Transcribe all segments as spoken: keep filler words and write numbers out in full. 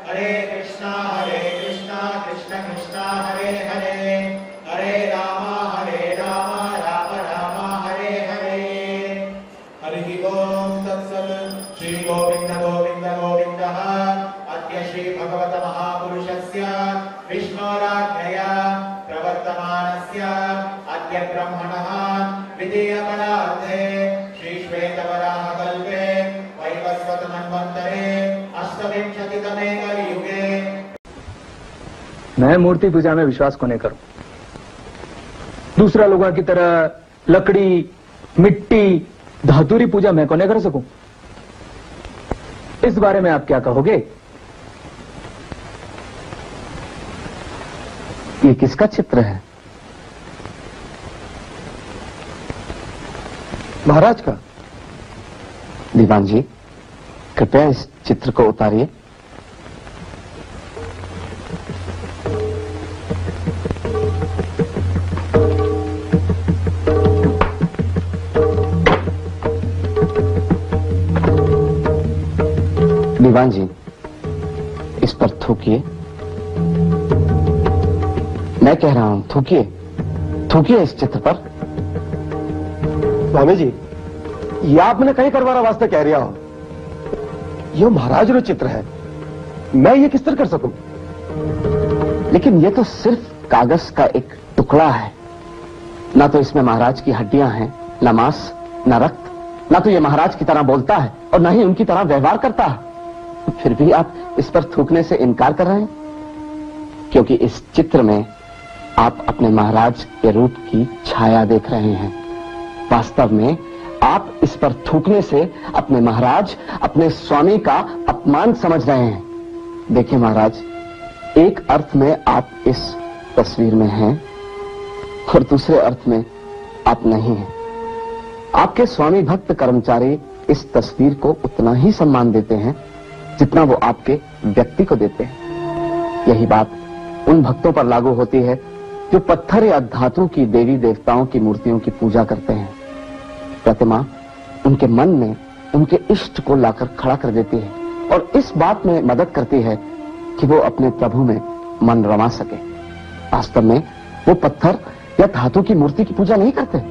हरे कृष्णा हरे कृष्णा कृष्ण कृष्णा हरे हरे हरे रामा हरे रामा राम राम हरे हरे। हरि ओम तत्सत्। श्री गोविंद गोविंद गोविन्दः अद्य श्री भगवत महापुरुषस्य विष्णोराज्ञया प्रवर्तमानस्य अद्य ब्रह्मणः द्वितीयपरार्धे श्री श्वेतवराहकल्पे वैवस्वत मन्वन्तरे अष्टविंशतितमे कलियुगे। मैं मूर्ति पूजा में विश्वास को नहीं करूं। दूसरा लोगों की तरह लकड़ी, मिट्टी, धातुरी पूजा मैं को नहीं कर सकूं। इस बारे में आप क्या कहोगे? ये किसका चित्र है? महाराज का। दीवान जी, कृपया इस चित्र को उतारिए। दीवान जी, इस पर थूकिए। मैं कह रहा हूं, थूकिए, थूकिए इस चित्र पर। स्वामी जी, ये आपने कहीं करवाना वास्ते कह रहा हो। ये महाराज रो चित्र है, मैं ये किस तरह कर सकूं? लेकिन ये तो सिर्फ कागज का एक टुकड़ा है। ना तो इसमें महाराज की हड्डियां हैं, ना मांस, ना रक्त। ना तो ये महाराज की तरह बोलता है और ना ही उनकी तरह व्यवहार करता है। फिर भी आप इस पर थूकने से इनकार कर रहे हैं, क्योंकि इस चित्र में आप अपने महाराज के रूप की छाया देख रहे हैं। वास्तव में आप इस पर थूकने से अपने महाराज, अपने स्वामी का अपमान समझ रहे हैं। देखिए महाराज, एक अर्थ में आप इस तस्वीर में हैं और दूसरे अर्थ में आप नहीं हैं। आपके स्वामी भक्त कर्मचारी इस तस्वीर को उतना ही सम्मान देते हैं जितना वो आपके व्यक्ति को देते हैं। यही बात उन भक्तों पर लागू होती है जो पत्थर या धातु की देवी देवताओं की मूर्तियों की पूजा करते हैं। प्रतिमा उनके मन में उनके इष्ट को लाकर खड़ा कर देती है और इस बात में मदद करती है कि वो अपने प्रभु में मन रमा सके। वास्तव में वो पत्थर या धातु की मूर्ति की पूजा नहीं करते।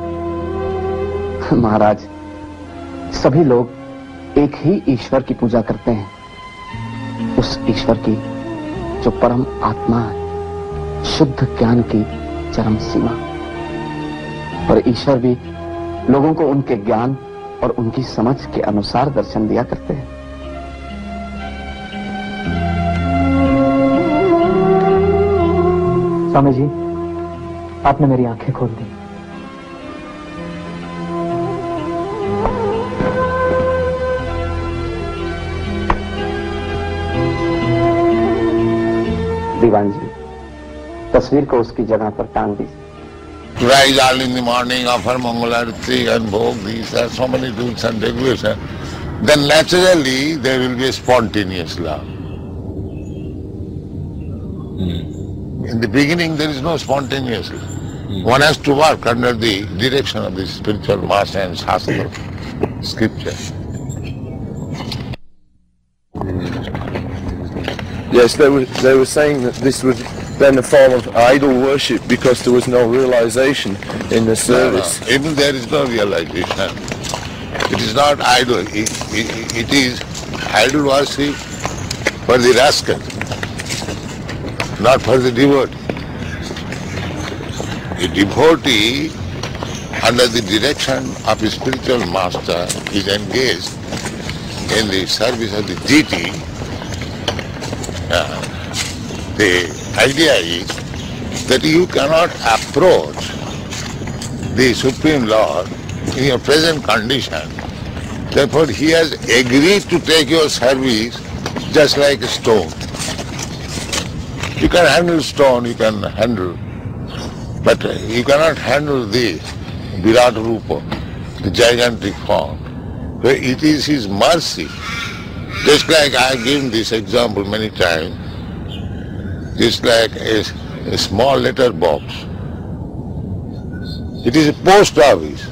महाराज, सभी लोग एक ही ईश्वर की पूजा करते हैं, उस ईश्वर की जो परम आत्मा है, शुद्ध ज्ञान की चरम सीमा। और ईश्वर भी लोगों को उनके ज्ञान और उनकी समझ के अनुसार दर्शन दिया करते हैं। स्वामी जी, आपने मेरी आंखें खोल दी। दीवान जी, तस्वीर को उसकी जगह पर टांग दीजिए। Rise early in the morning, offer Mangalarati and Bhog, these are so many rules and regulations. Then naturally there will be a spontaneous love. Hmm. In the beginning there is no spontaneous love. Hmm. One has to work under the direction of the spiritual master and shastra, scripture. Yes, they were, they were saying that this was then a form of idol worship because there was no realization in the service. No, no. Even there is no realization. It is not idol. It, it, it is idol worship for the rascal, not for the devotee. The devotee, under the direction of a spiritual master, is engaged in the service of the deity. Uh, the idea is that you cannot approach the Supreme Lord in your present condition. Therefore he has agreed to take your service just like a stone. You can handle stone, you can handle, but you cannot handle the Virat Rupa, the gigantic form. Where it is his mercy. Just like I have given this example many times, just like a, a small letter box. It is a post office.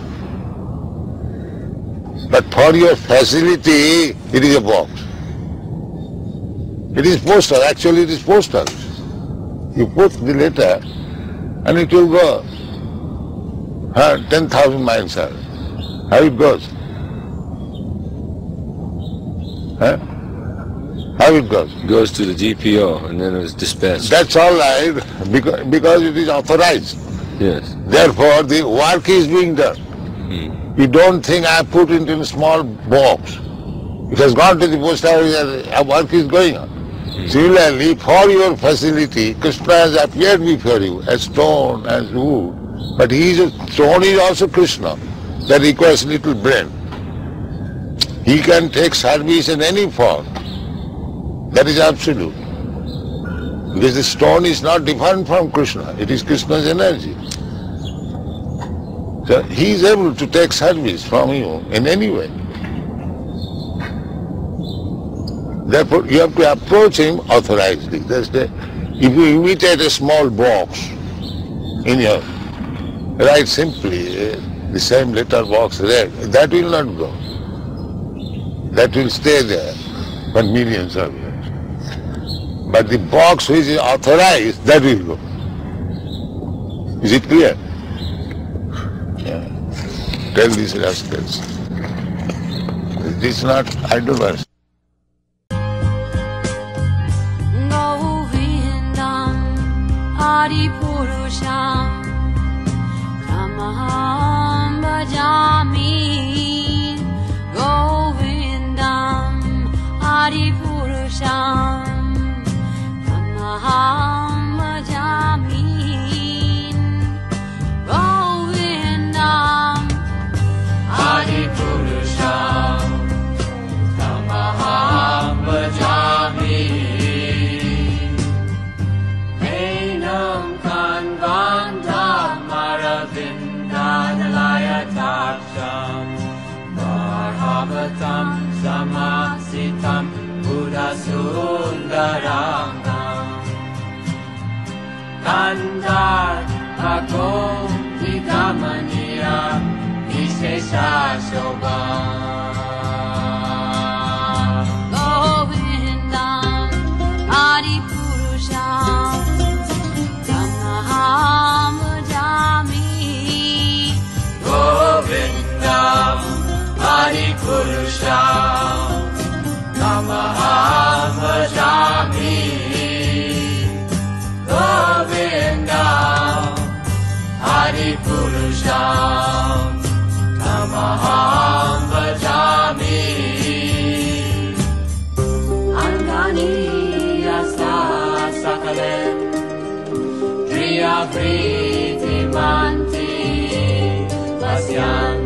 But for your facility, it is a box. It is postal, actually it is postal. You put the letter and it will go uh, ten thousand miles away. How it goes? Huh? How it goes? Goes to the G P O and then it is dispatched. That's all right, because, because it is authorized. Yes. Therefore, the work is being done. Hmm. You don't think I put it in a small box. It has gone to the post office and work is going on. Hmm. Similarly, for your facility, Krsna has appeared before you as stone, as wood. But he is a, stone is also Krsna. That requires little brain. He can take service in any form. That is absolute. Because the stone is not different from Krsna. It is Krishna's energy. So he is able to take service from you in any way. Therefore, you have to approach him authorizedly. That's the, if you imitate a small box in your, write simply uh, the same letter box red, that will not go. That will stay there for millions of years. But the box which is authorized, that will go. Is it clear? Yeah. Tell these rascals. This is not idle verse. Govindam Adipurusham Tamaham Bhajami Govindam Adipurusham Tamaham Bhajami Govindam Adipurusham Tamaham Bhajami Enam Kanvandam Maravindanalayatapsham Varhavatam Samasitam Buddhasundarangam Kandar Agom Nigamaniya Vishesha Shobham Govindam Adipurusham Tamaham Bhajami Govindam Adipurusham Tamaham Bhajami Govindam Adipurusham Tamaham Bhajami Angani Yasa Sakalem Driya Priti Manti Vasyan